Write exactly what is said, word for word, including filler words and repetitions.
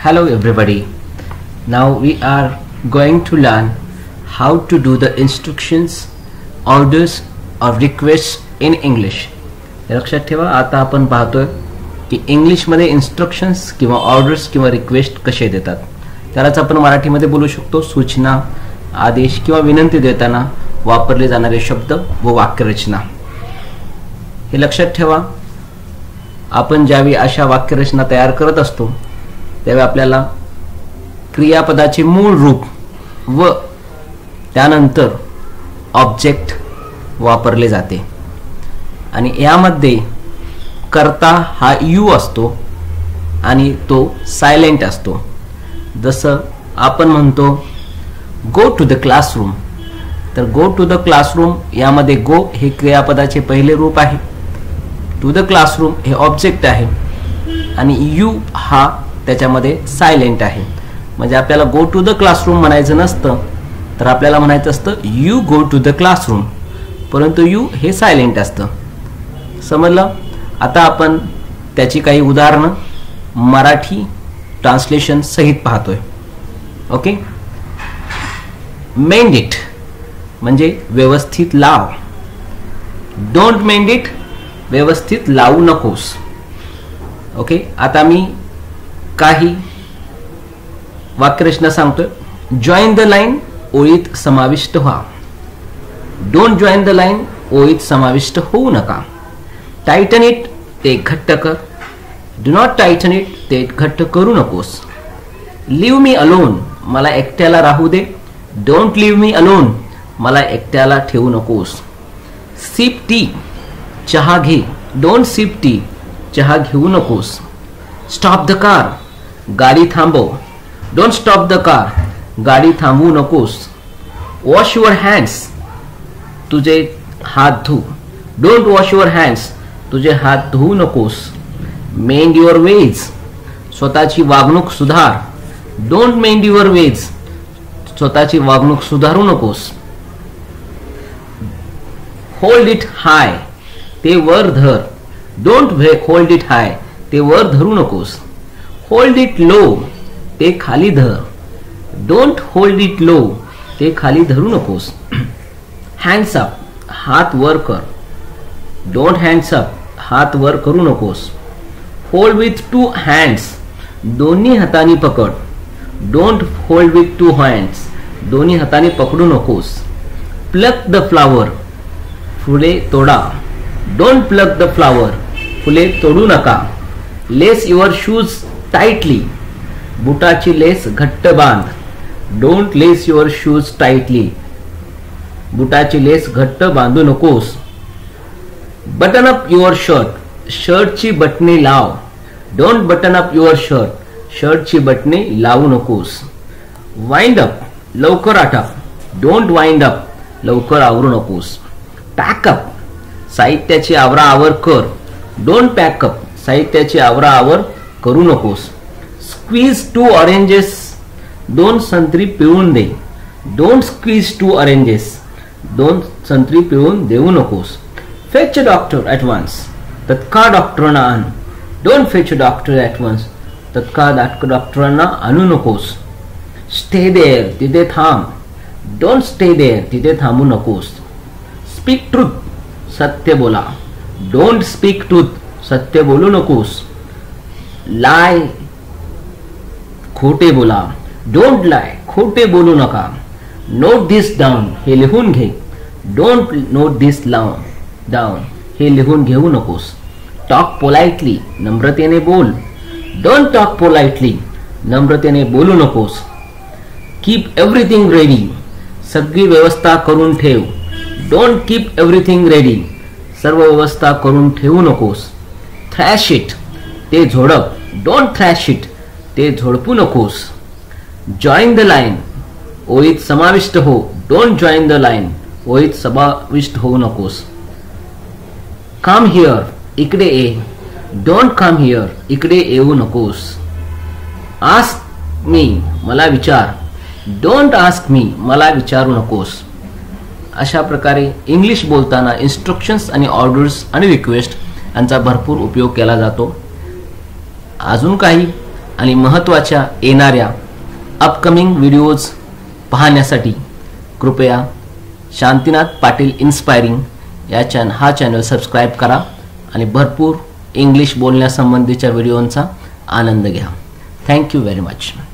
Hello everybody. Now we are going to learn how to do the instructions, orders or requests in English. लक्षात ठेवा, आता आपण पाहतोय की इंग्लिश मध्ये इन्स्ट्रक्शन्स किंवा ऑर्डर्स किंवा रिक्वेस्ट कसे देतात. त्यालाच आपण मराठीमध्ये बोलू शकतो सूचना, आदेश किंवा विनंती देताना वापरले जाणारे शब्द व वाक्यरचना. हे लक्षात ठेवा, आपण ज्यावेळी अशा वाक्यरचना तयार करत असतो त्यावेळी आपल्याला क्रियापदाचे मूळ रूप व त्यानंतर ऑब्जेक्ट वापरले जाते आणि यामध्ये कर्ता हा यू असतो आणि तो सायलेंट असतो. जसं आपण म्हणतो गो टू द क्लासरूम, तर गो टू द क्लासरूम यामध्ये गो हे क्रियापदाचे पहिले रूप आहे, टू द क्लासरूम हे ऑब्जेक्ट आहे आणि यू हा त्याच्यामध्ये सायलेंट आहे. म्हणजे आपल्याला गो टू द क्लासरूम म्हणायचं नसतं, तर आपल्याला म्हणायचं असतं you go to the classroom, परंतु यू हे सायलेंट असतं. समजलं? आता आपण त्याची काही उदाहरणं मराठी ट्रान्सलेशन सहित पाहतोय. ओके. मेंड इट म्हणजे व्यवस्थित लाव. डोंट मेंड इट व्यवस्थित लावू नकोस. ओके. आता मी काही वाक्यरचना सांगतोय. जॉईन द लाईन ओळीत समाविष्ट व्हा. डोंट जॉईन द लाईन ओळीत समाविष्ट होऊ नका. टायटन इट ते घट्ट कर. डू नॉट टायटन इट ते घट्ट करू नकोस. लिव्ह मी अलोन मला एकट्याला राहू दे. डोंट लिव्ह मी अलोन मला एकट्याला ठेवू नकोस. सिप टी चहा घे. डोंट सिप टी चहा घेऊ नकोस. स्टॉप द कार गाडी थांबव. डोंट स्टॉप द कार गाडी थांबवू नकोस. वॉश युअर हँड्स तुझे हात धु. डोंट वॉश युअर हँड्स तुझे हात धुवू नकोस. मेंड युअर वेज स्वतःची वागणूक सुधार. डोंट मेंड युअर वेज स्वतःची वागणूक सुधारू नकोस. होल्ड इट हाय ते वर धर. डोंट होल्ड इट हाय ते वर धरू नकोस. होल्ड इट लो ते खाली धर. डोंट होल्ड इट लो ते खाली धरू नकोस. हँड्स अप हात वर कर. डोंट हँड्स अप हात वर करू नकोस. होल्ड विथ टू हँड्स दोन्ही हातांनी पकड. Don't hold with two hands दोन्ही हातांनी पकडू नकोस. प्लक द फ्लावर फुले तोडा. डोंट प्लक द फ्लावर फुले तोडू नका. लेस युअर शूज टाइटली बुटाची लेस घट्ट बांध. Don't lace your shoes tightly बुटाची लेस घट्ट बांधू नकोस. बटन अप युअर शर्ट शर्टची बटणे लाव. Don't button up your shirt शर्टची बटणे लावू नकोस. वाइंड अप लवकर आटप. डोंट वाइंड अप लवकर आवरू नकोस. पॅकअप साहित्याची आवराआवर कर. डोंट पॅकअप साहित्याची आवराआवर करू नकोस. स्क्वीज टू ऑरेंजेस दोन संत्री पिळून दे. डोंट स्क्वीज टू ऑरेंजेस दोन संत्री पिळून देऊ नकोस. Fetch a doctor at once तत्काळ डॉक्टरांना आण. Don't fetch a doctor at once तत्काळ डॉक्टरांना आणू नकोस. स्टे देअर तिथे थांब. डोंट स्टे देअर तिथे थांबू नकोस. स्पीक ट्रूथ सत्य बोला. डोंट स्पीक ट्रूथ सत्य बोलू नकोस. लाय खोटे बोला. डोंट लाय खोटे बोलू नका. नोट दिस डाऊन हे लिहून घे. डोंट नोट दिस डाऊन हे लिहून घेऊ नकोस. टॉक पोलाइटली नम्रतेने बोल. डोंट टॉक पोलाइटली नम्रतेने बोलू नकोस. कीप एव्हरीथिंग रेडी सगळी व्यवस्था करून ठेव. डोंट कीप एव्हरीथिंग रेडी सर्व व्यवस्था करून ठेवू नकोस. थ्रॅश इट ते झोडप. डोंट थ्रॅश इट ते झोडपू नकोस. जॉईन द लाईन ओळीत समाविष्ट हो. डोंट जॉईन द लाईन ओळीत समाविष्ट होऊ नकोस. कम हिअर इकडे ये. डोंट कम हिअर इकडे येऊ नकोस. आस्क मी मला विचार. डोंट आस्क मी मला विचारू नकोस. अशा प्रकारे इंग्लिश बोलताना इन्स्ट्रक्शन्स आणि ऑर्डर्स आणि रिक्वेस्ट यांचा भरपूर उपयोग केला जातो. अजून काही आणि महत्त्वाच्या येणाऱ्या अपकमिंग व्हिडिओज पाहण्यासाठी कृपया शांतीनाथ पाटील इन्स्पायरिंग या चॅन हा चॅनल सबस्क्राईब करा आणि भरपूर इंग्लिश बोलण्यासंबंधीच्या व्हिडिओंचा आनंद घ्या. Thank you very much.